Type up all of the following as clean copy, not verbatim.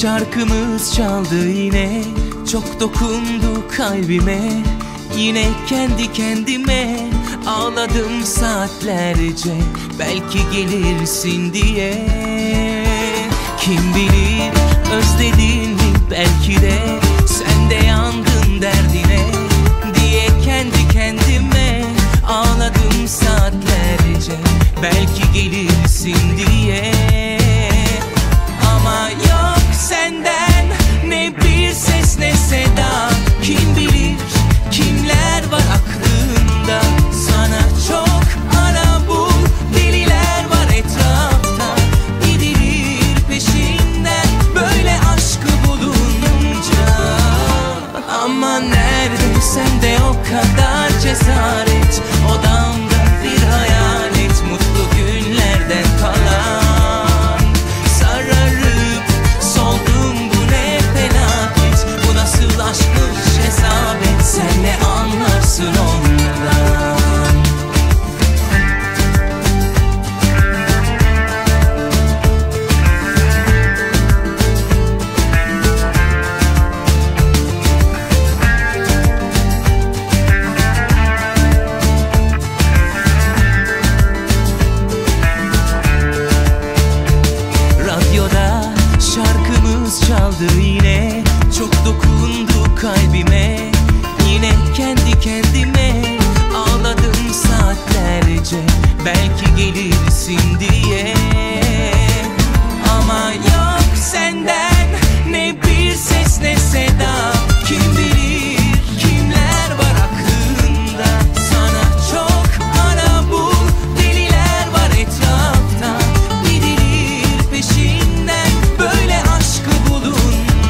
Şarkımız çaldı yine, çok dokundu kalbime. Yine kendi kendime ağladım saatlerce, belki gelirsin diye. Kim bilir özledin mi, belki de sen de yandın derdine diye kendi kendime ağladım saatlerce, belki gelirsin diye. Ama yok senden ne bir ses ne seda, kim bilir kimler var aklında. Sana çok ara bul, deliler var etrafta, gidilir peşinden böyle aşkı bulunca. Ama nerede sende o kadar cesaret, odamda bir hayalet, mutlu günlerden kalan. Sararıp soldum, bu ne felaket, bu nasıl aşkmış hesabet, sen ne anlarsın ondan. Çaldı yine, çok dokundu kalbime. Yine kendi kendime ağladım saatlerce, belki gelirsin diye. Ama yok senden ne bir ses ne seda, kim bilir kimler var aklında. Sana çok ara bul, deliler var etrafta, gidilir peşinden böyle aşkı bulunca.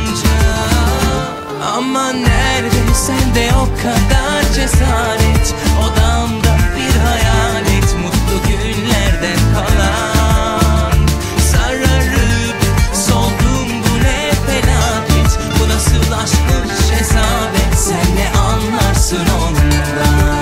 Ama nerede sende o kadar cesaret, odamda bir hayalet, mutlu günlerden kalan. Sararıp soldum, bu ne felaket, bu nasıl aşkmış hesabet, sen ne anlarsın ondan.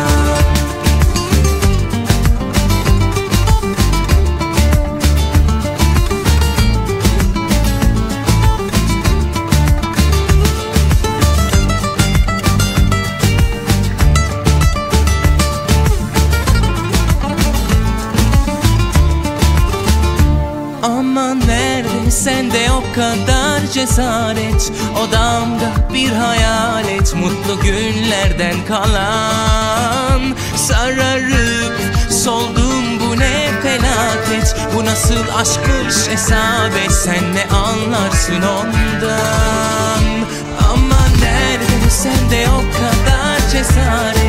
Ama nerede sende o kadar cesaret, odamda bir hayalet, mutlu günlerden kalan. Sararıp soldum, bu ne felaket, bu nasıl aşkmış hesabet, sen ne anlarsın ondan. Ama nerede sende o kadar cesaret,